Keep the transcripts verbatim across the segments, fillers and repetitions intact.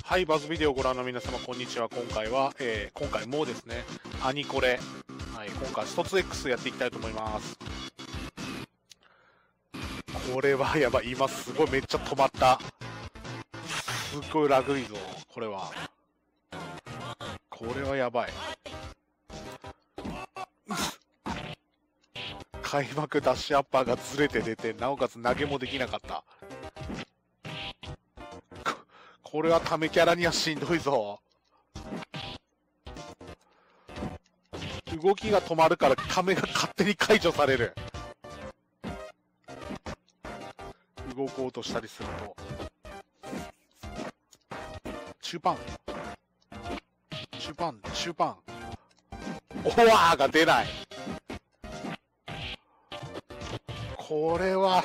はい、バズビデオをご覧の皆様、こんにちは。今回は、えー、今回もですね、アニコレ、はい、今回ストツ X やっていきたいと思います。これはやばい。今すごいめっちゃ止まった。すっごいラグいぞ、これは。これはやばい。開幕ダッシュアッパーがずれて出て、なおかつ投げもできなかった。これはためキャラにはしんどいぞ。動きが止まるからためが勝手に解除される。動こうとしたりすると。中盤。中盤、中盤。オワーが出ない。これは、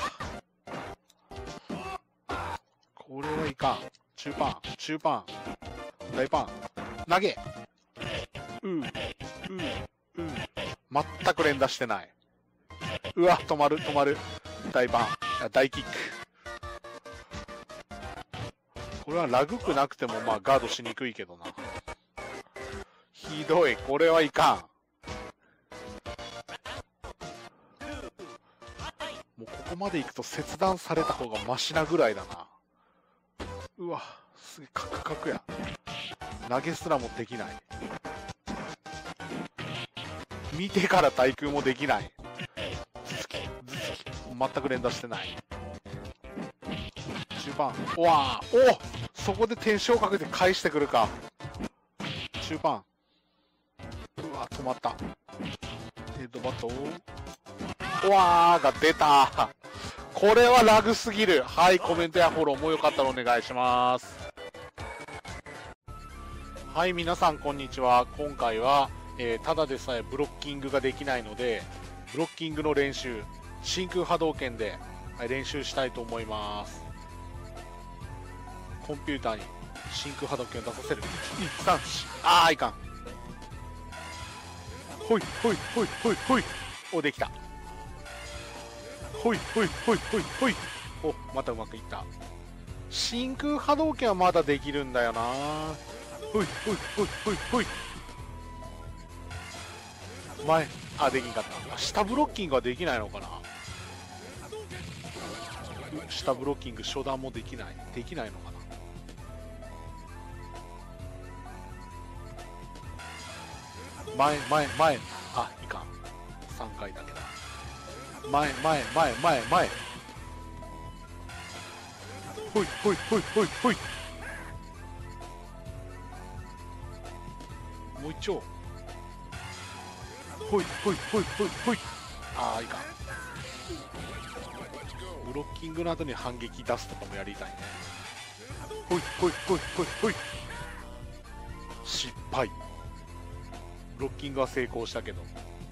これはいかん。中盤、中盤、大パン、投げ。うう、うう、全く連打してない。うわ、止まる、止まる。大パン、大キック。これはラグくなくても、まあ、ガードしにくいけどな。ひどい、これはいかん。もうここまで行くと切断された方がマシなぐらいだな。うわ、すげえカクカクや。投げすらもできない。見てから対空もできない。頭突き、頭突き。全く連打してない。中盤。うわー、おそこで天使をかけて返してくるか。中盤。うわ、止まった。ヘッドバットを。うわーが出た。これはラグすぎる。はい、コメントやフォローもよかったらお願いします。はい、皆さんこんにちは。今回は、えー、ただでさえブロッキングができないので、ブロッキングの練習、真空波動拳で、はい、練習したいと思います。コンピューターに真空波動拳を出させる。いち、に、さん、よん。あー、いかん。ほい、ほい、ほい、ほい、ほい。お、できた。ほいほいほいほいほい。お、またうまくいった。真空波動拳はまだできるんだよな。ほいほいほいほいほい。前、あ、できんかった。下ブロッキングはできないのかな。下ブロッキング初段もできない。できないのかな。前、前、前。あ、いかん。さんかいだけだ。前前前前前。ほいほいほいほいほい。もう一丁。ほいほいほいほいほい。ああ、いいか。ブロッキングの後に反撃出すとかもやりたいね。ほいほいほいほいほい。失敗。ブロッキングは成功したけど。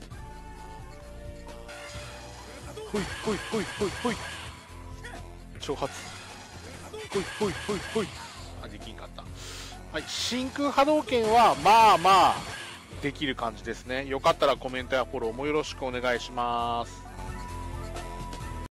ほいほいほいほいほい。挑発。ほいほいほいほい。あ、できんかった。はい、真空波動拳はまあまあできる感じですね。よかったらコメントやフォローもよろしくお願いします。